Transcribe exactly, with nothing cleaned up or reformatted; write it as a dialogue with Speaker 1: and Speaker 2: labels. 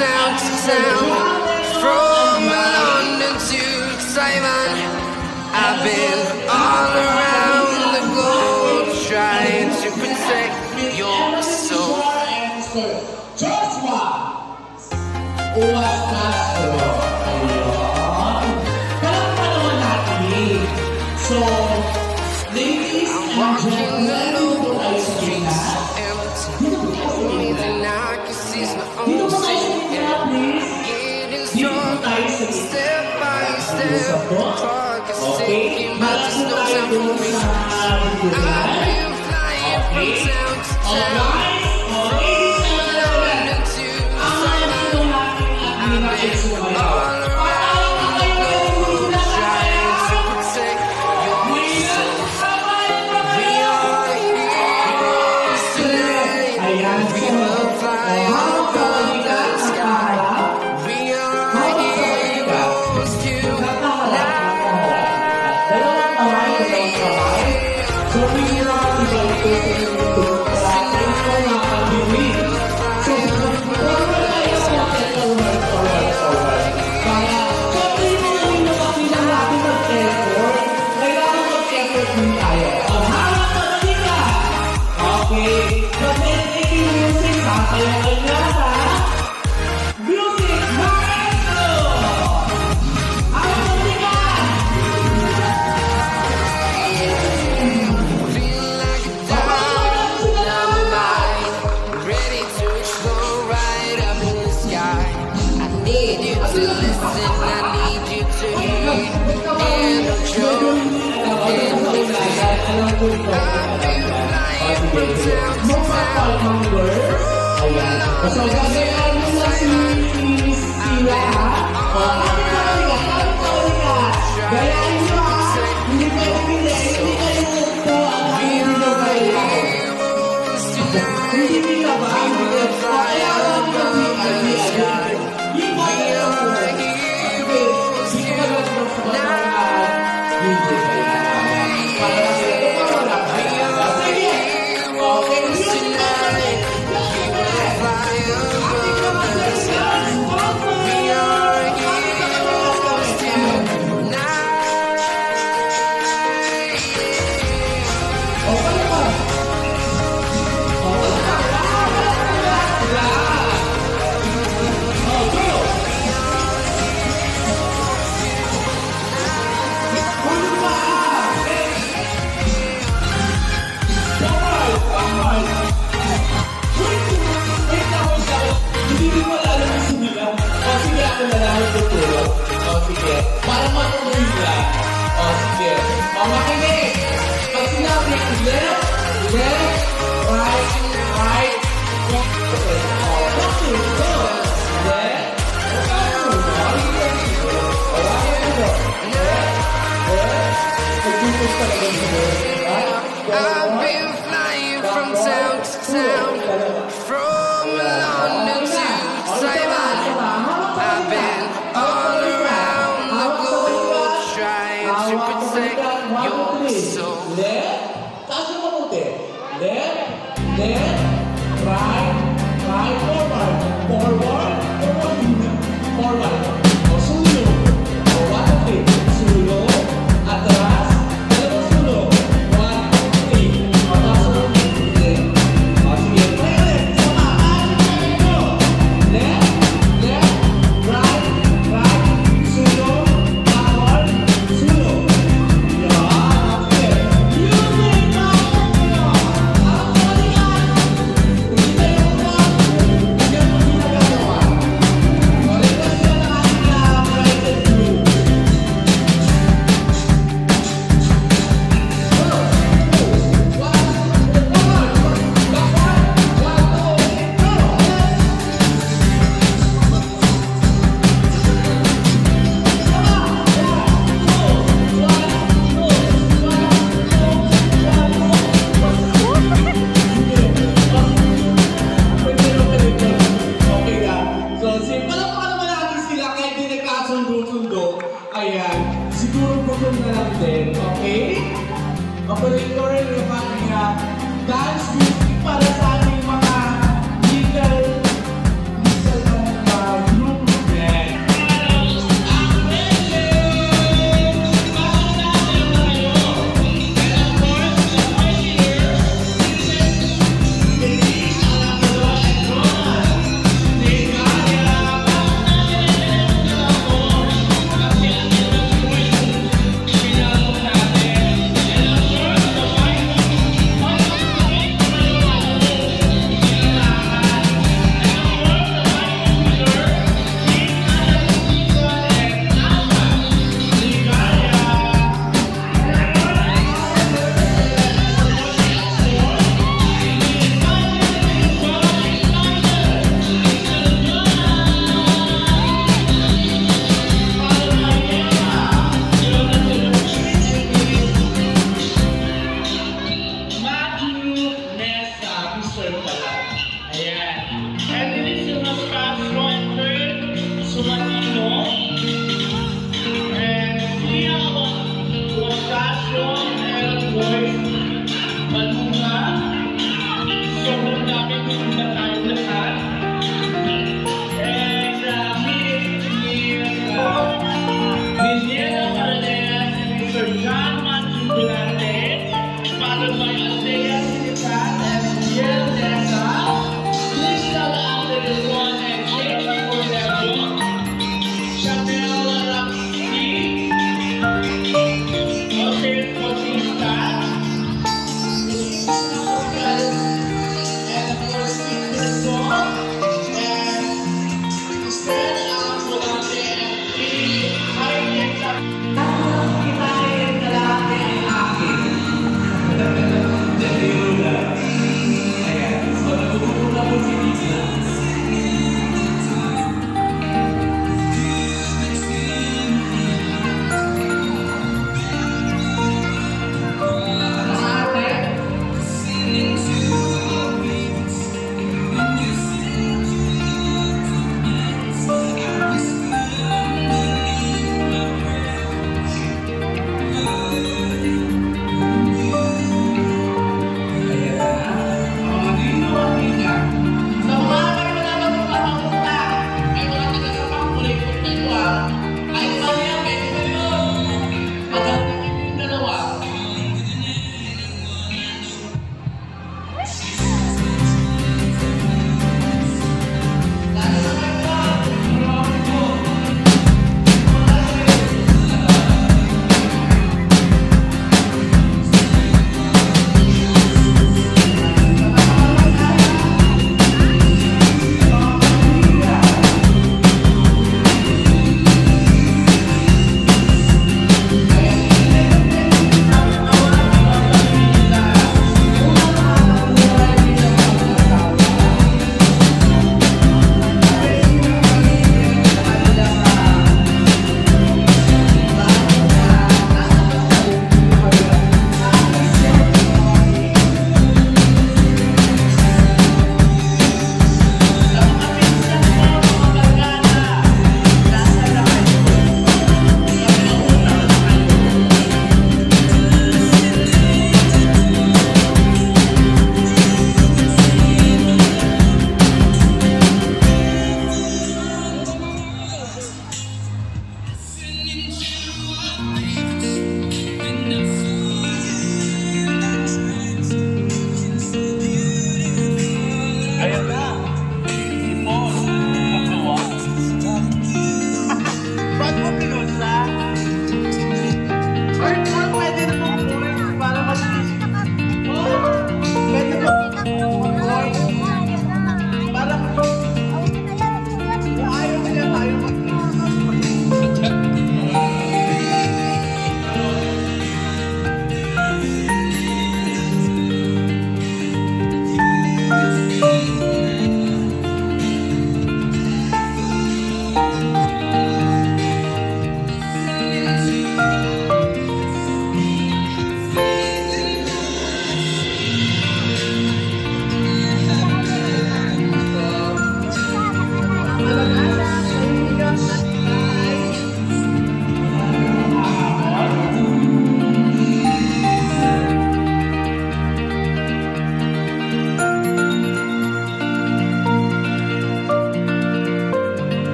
Speaker 1: town to town, from London to Taiwan. I've been all around the globe trying to protect your soul.
Speaker 2: Joshua Uwas Castro. Ayun. Palakpan naman natin. So, ladies and gentlemen, dito tayo sa gina. Dito po tayo sa gina. Dito po tayo sa gina, please. Dito po tayo sa gina. Isa po. Okay. Marami po tayo doon sa gina. Okay. Alright. So, gagawin mo na si Sila, ha? O, nakakawin ka, nakakawin ka. Gayahin nyo, ha? Hindi kayo pili, hindi kayo po ang hindi nyo gaya. Hindi nila ba? Kaya lang kami, hindi agad. Yung mga yun. Okay, hindi ka lang sa pagkakas. Hindi kayo. Para sa ito pa wala kayo. Sige, okay, music na. Para matuloy sila. O, sige. O, makinig. Pag sinabi yung left, left, right, right, left. Okay. O, back to go. Left, back to. Makinig dito. O, makinig dito. Left, left. Pag-focus ka lang dito.
Speaker 1: I've been flying from town to town, from London to Taiwan. I've been all around the globe trying to protect your soul.
Speaker 2: Left, taas yung mabuti. Left, left, right, right, forward.